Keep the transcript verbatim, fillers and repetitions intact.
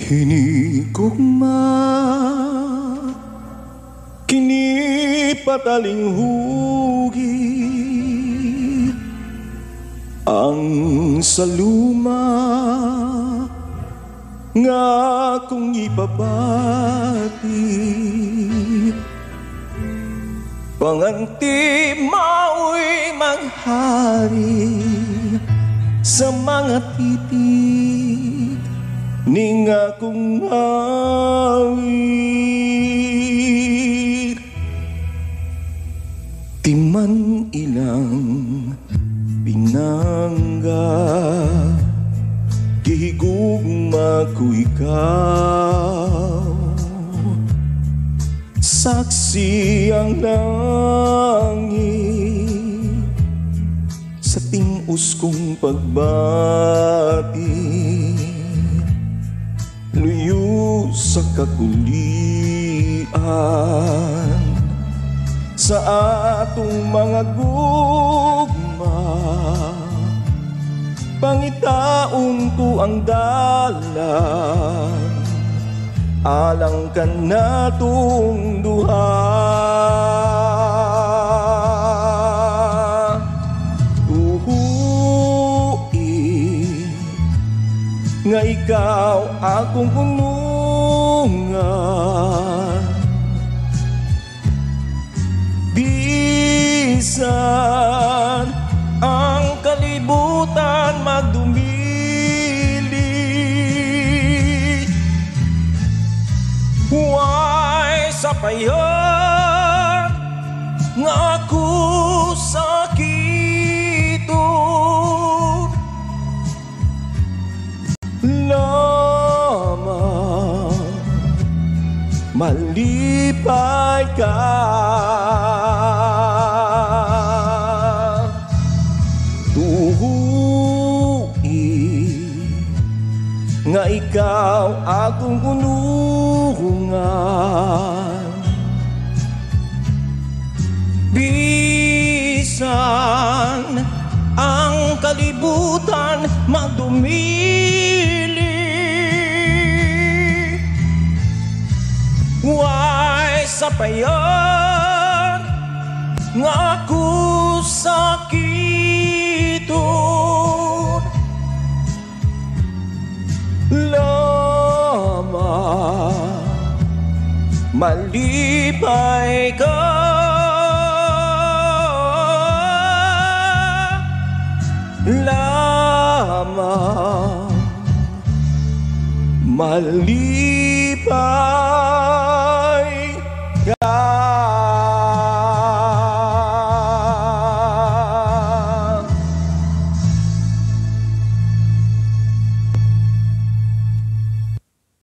Hinigugma, kini pataling hugi ang saluma nga kung ipabati panganti mao'y maghari sa mga titik ning akong awit. Timan ilang pinangga, gihigugma ko ikaw, saksi ang langit sa ting-us kong pagbati. Luyo sa kakulian sa atong mga gugma, pangitaon ko ang dalan alang ka natong duha. Nga ikaw akong punungan, bisan ang kalibutan magdumili, huway sapayan nga ako sakiton lamang malipay ka. Tuhuin nga ikaw akong punungan, bisan ang kalibutan magdumili, huway sapayan nga ako sakiton lamang malipay ka. Lamang malipay